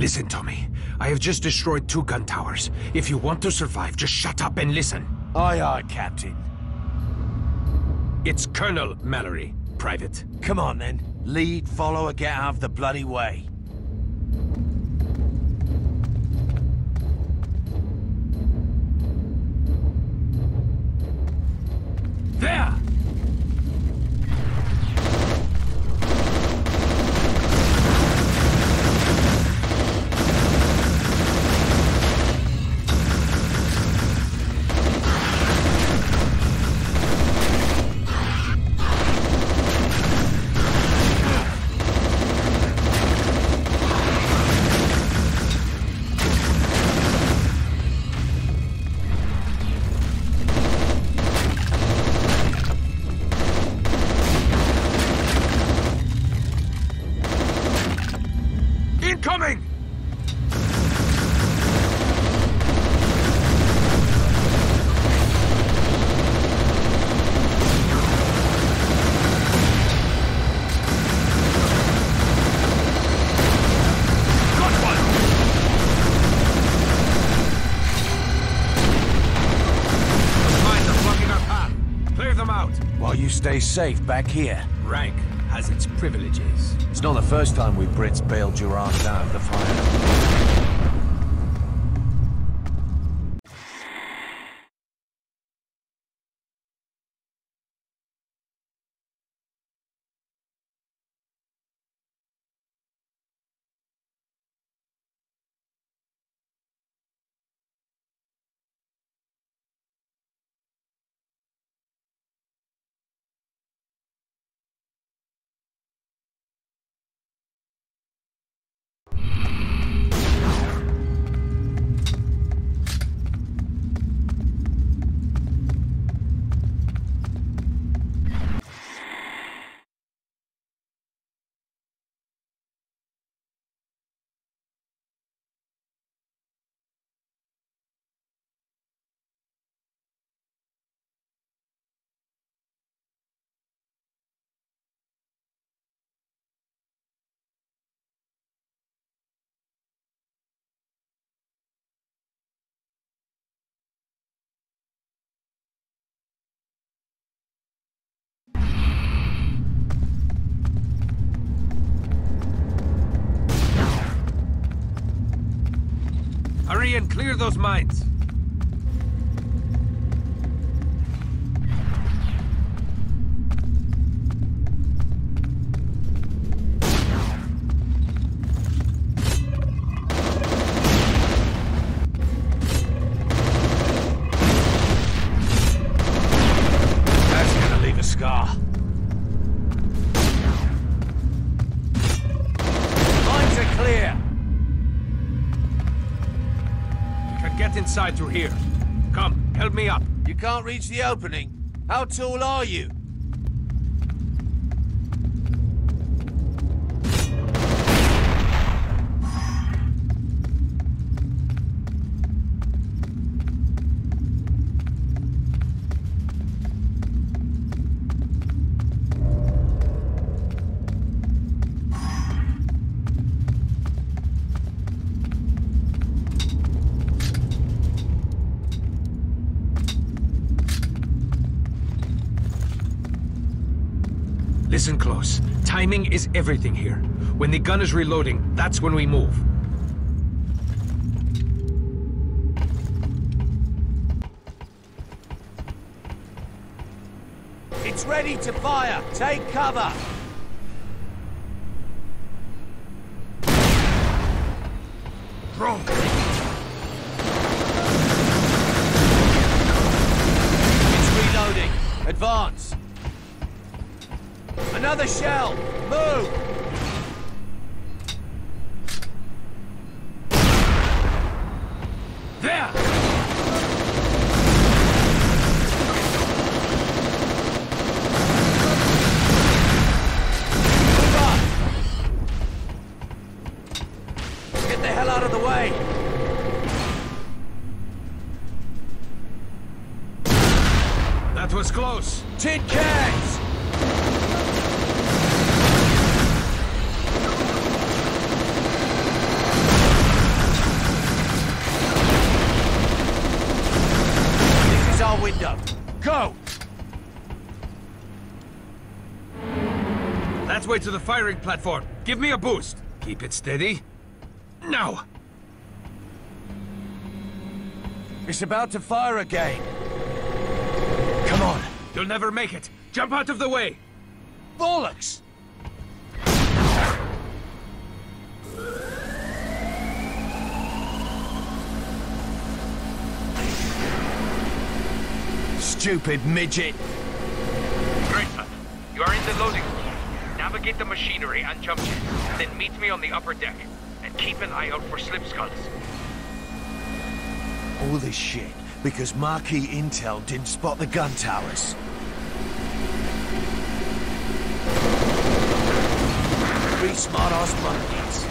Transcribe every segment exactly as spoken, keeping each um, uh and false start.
Listen to me. I have just destroyed two gun towers. If you want to survive, just shut up and listen. Aye, aye, Captain. It's Colonel Mallory, Private. Come on, then. Lead, follow, or get out of the bloody way. There! Incoming! While you stay safe back here. Rank has its privileges. It's not the first time we Brits bailed your ass out of the fire. Hurry and clear those mines. That's gonna leave a scar. Mines are clear. Get inside through here. Come, help me up. You can't reach the opening. How tall are you? Listen close. Timing is everything here. When the gun is reloading, that's when we move. It's ready to fire. Take cover. Throw! It's reloading. Advance. Another shell! Move! There! Move up! Get the hell out of the way! That was close. Tin cans! go! That's way to the firing platform. Give me a boost. Keep it steady. Now! It's about to fire again. Come on. You'll never make it. Jump out of the way. Bollocks! Stupid midget. Great, son. You are in the loading zone. Navigate the machinery and jump jets. Then meet me on the upper deck. And keep an eye out for slip skulls. All this shit because marquee intel didn't spot the gun towers. Three smart-ass monkeys.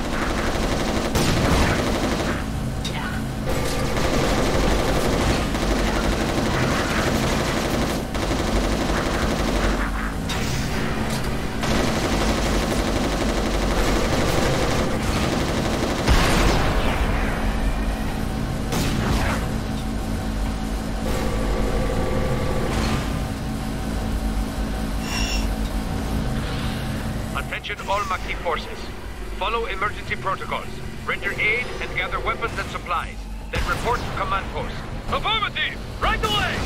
All Maquis forces. Follow emergency protocols. Render aid and gather weapons and supplies. Then report to command post. Affirmative! Right away!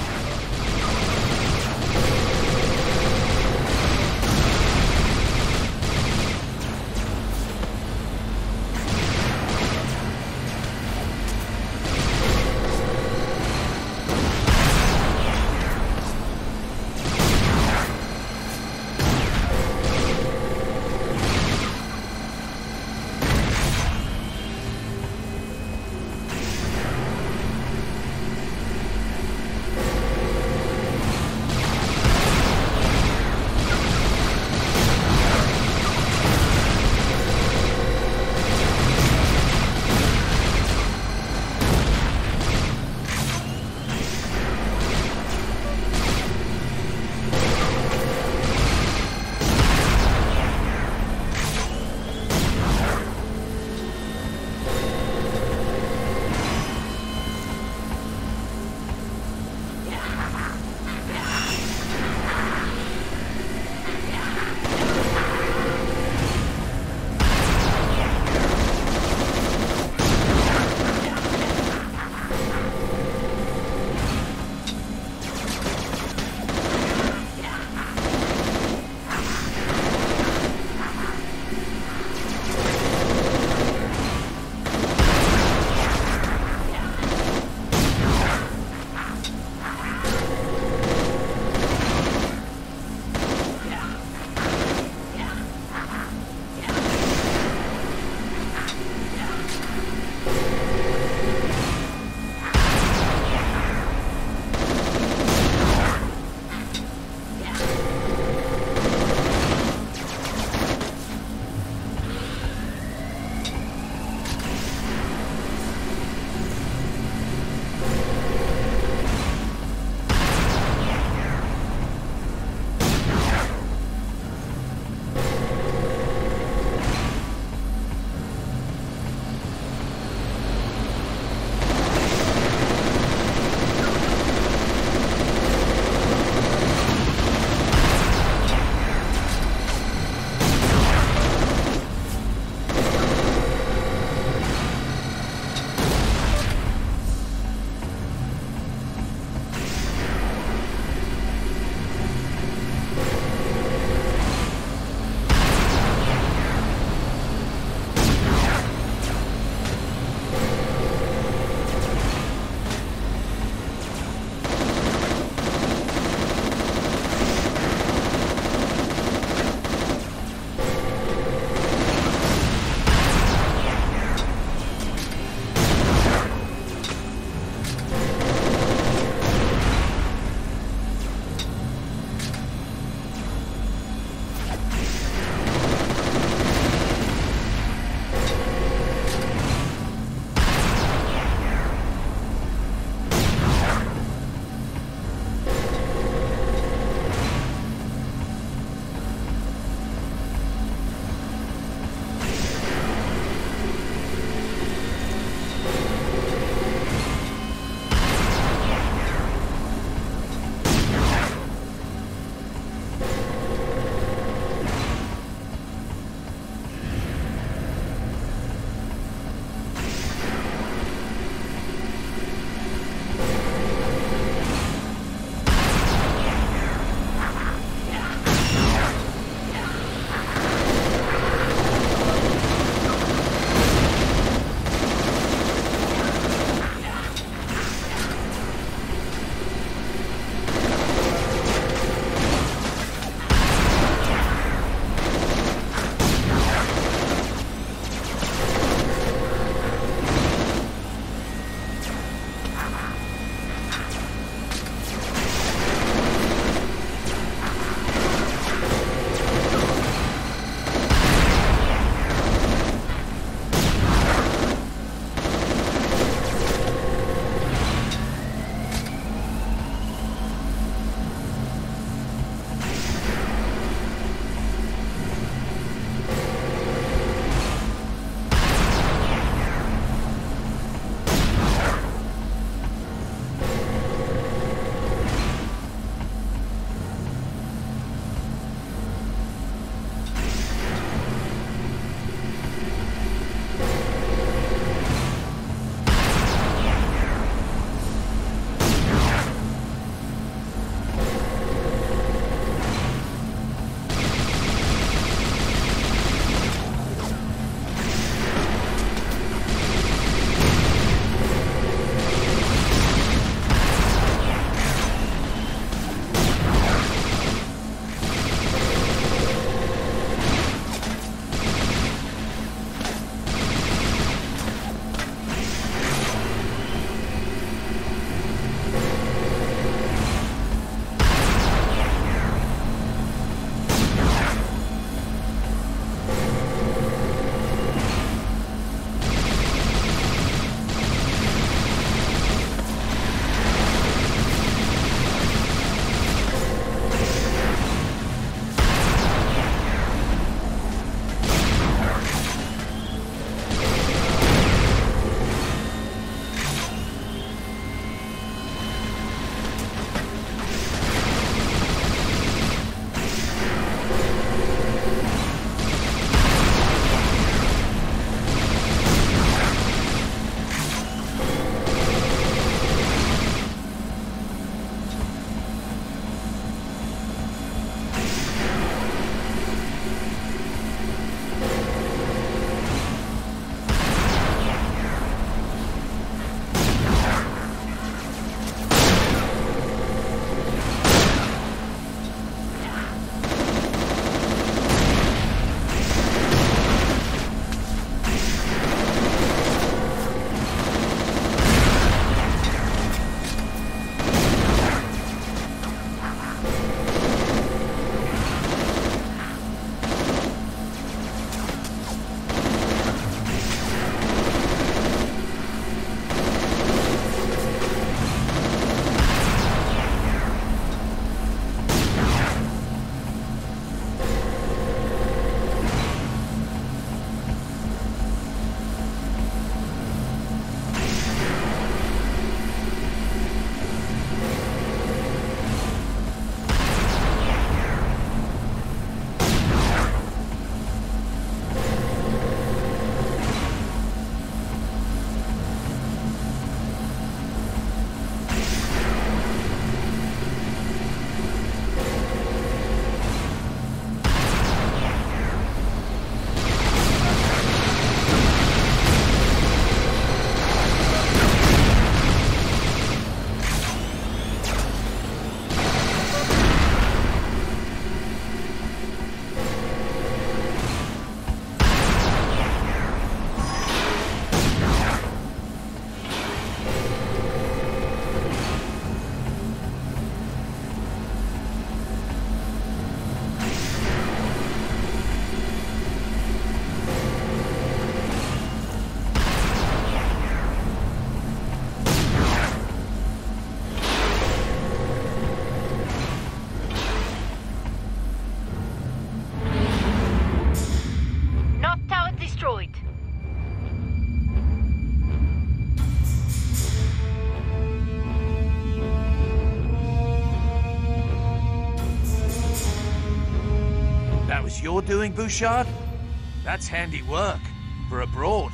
was your doing, Bouchard? That's handy work for abroad.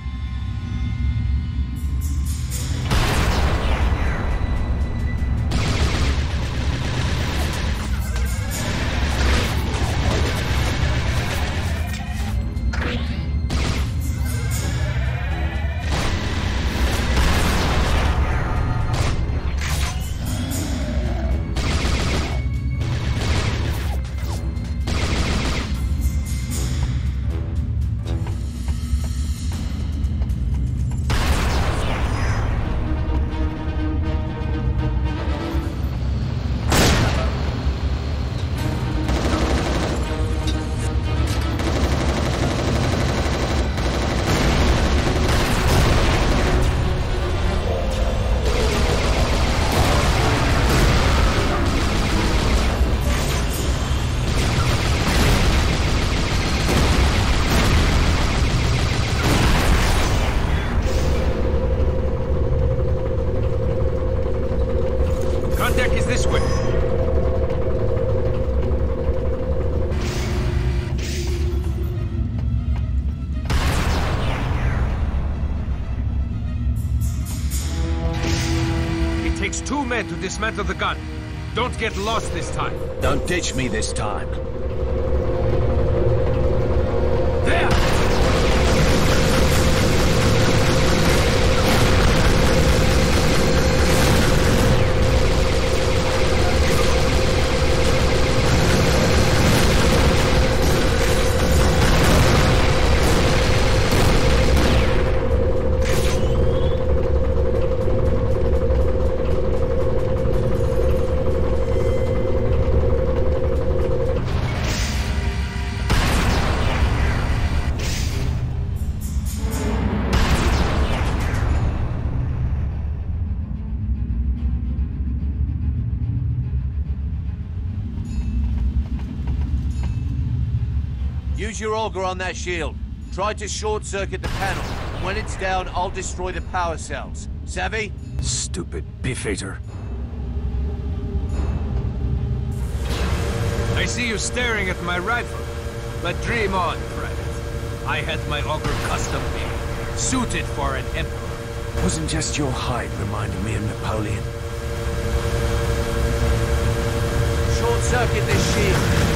Two men to dismantle the gun. Don't get lost this time. Don't ditch me this time. There! Use your auger on that shield. Try to short-circuit the panel. When it's down, I'll destroy the power cells. Savvy? Stupid beefeater. I see you staring at my rifle. But dream on, friend. I had my auger custom made, suited for an emperor. Wasn't just your height reminding me of Napoleon? Short-circuit this shield.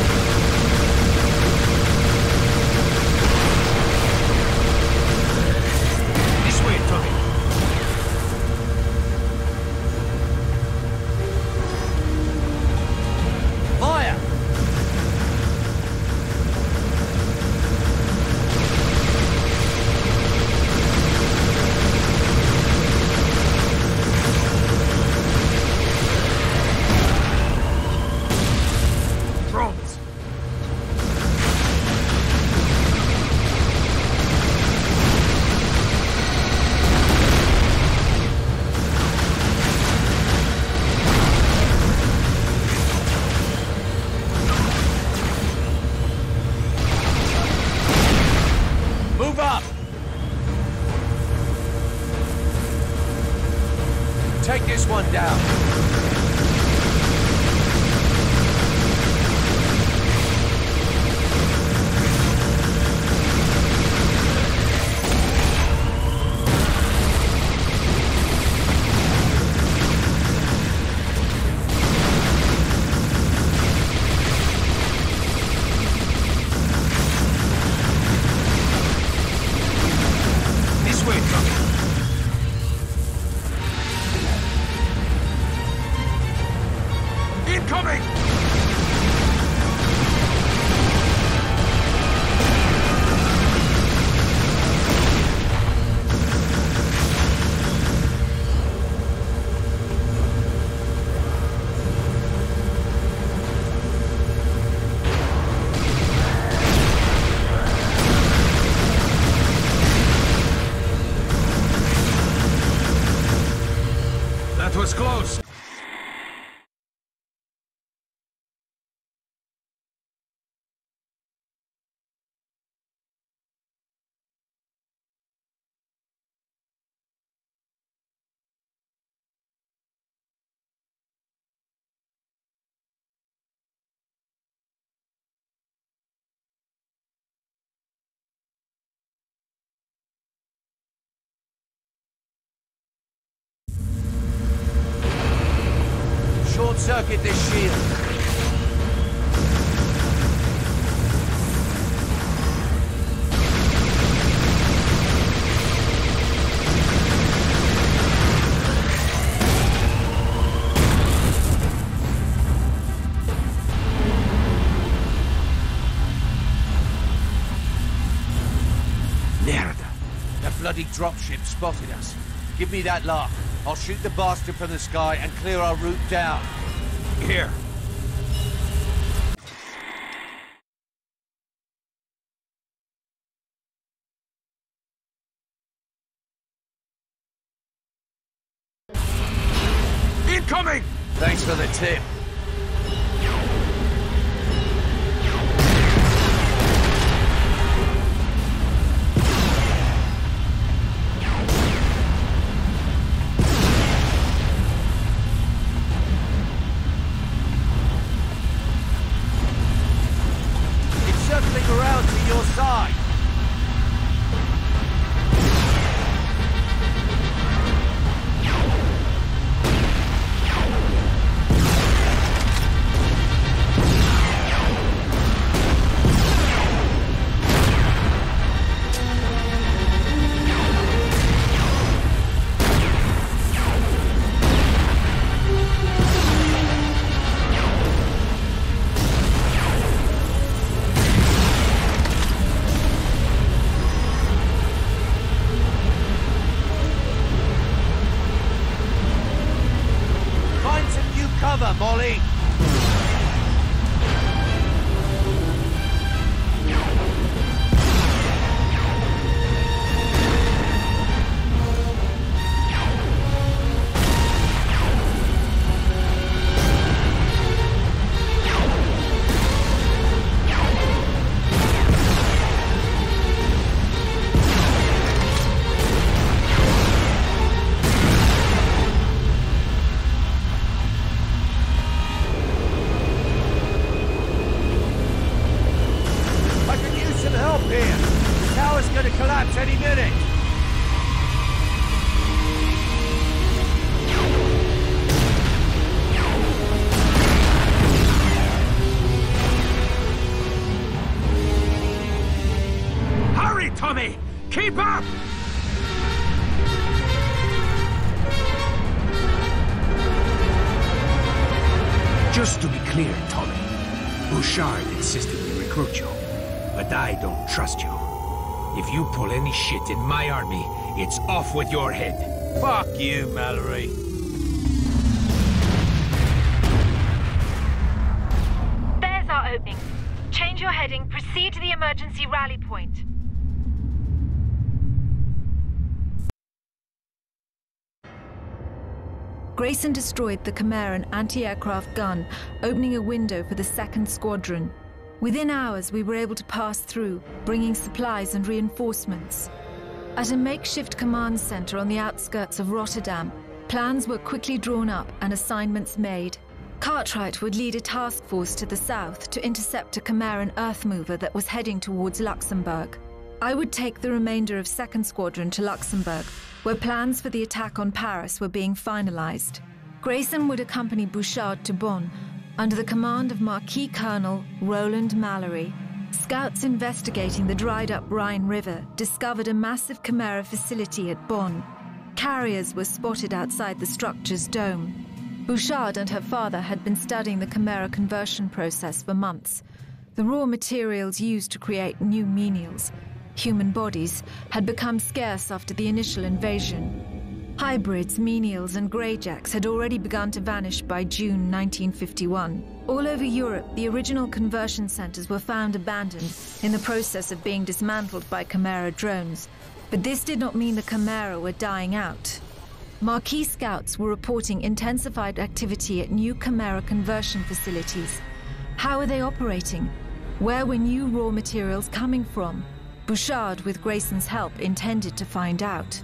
Take this one down. This way, Tommy. Incoming! That was close. circuit the shield. Bloody dropship spotted us. Give me that lock. I'll shoot the bastard from the sky and clear our route down. Here. Incoming! Thanks for the tip. Around to your side. Molly! Any minute! Hurry, Tommy! Keep up! Just to be clear, Tommy, Bouchard insisted we recruit you, but I don't trust you. If you pull any shit in my army, it's off with your head. Fuck you, Mallory. There's our opening. Change your heading, proceed to the emergency rally point. Grayson destroyed the Chimeran anti-aircraft gun, opening a window for the second squadron. Within hours, we were able to pass through, bringing supplies and reinforcements. At a makeshift command center on the outskirts of Rotterdam, plans were quickly drawn up and assignments made. Cartwright would lead a task force to the south to intercept a Chimeran earth mover that was heading towards Luxembourg. I would take the remainder of second Squadron to Luxembourg, where plans for the attack on Paris were being finalized. Grayson would accompany Bouchard to Bonn, under the command of Marquis Colonel Roland Mallory. Scouts investigating the dried-up Rhine River discovered a massive Chimera facility at Bonn. Carriers were spotted outside the structure's dome. Bouchard and her father had been studying the Chimera conversion process for months. The raw materials used to create new menials, human bodies, had become scarce after the initial invasion. Hybrids, menials, and greyjacks had already begun to vanish by June nineteen fifty-one. All over Europe, the original conversion centers were found abandoned in the process of being dismantled by Chimera drones. But this did not mean the Chimera were dying out. Marquis scouts were reporting intensified activity at new Chimera conversion facilities. How were they operating? Where were new raw materials coming from? Bouchard, with Grayson's help, intended to find out.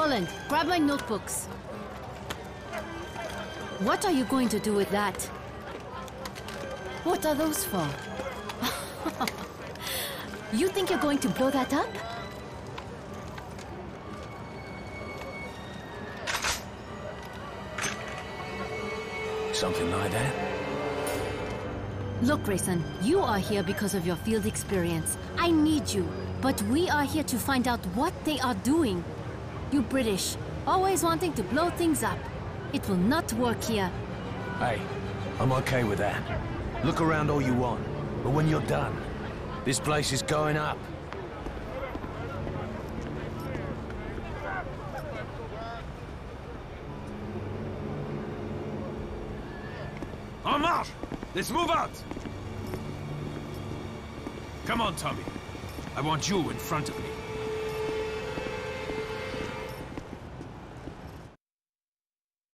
Roland, grab my notebooks. What are you going to do with that? What are those for? You think you're going to blow that up? Something like that? Look, Grayson, you are here because of your field experience. I need you, but we are here to find out what they are doing. You British, always wanting to blow things up. It will not work here. Hey, I'm okay with that. Look around all you want, but when you're done, this place is going up. En marche! Let's move out! Come on, Tommy. I want you in front of me.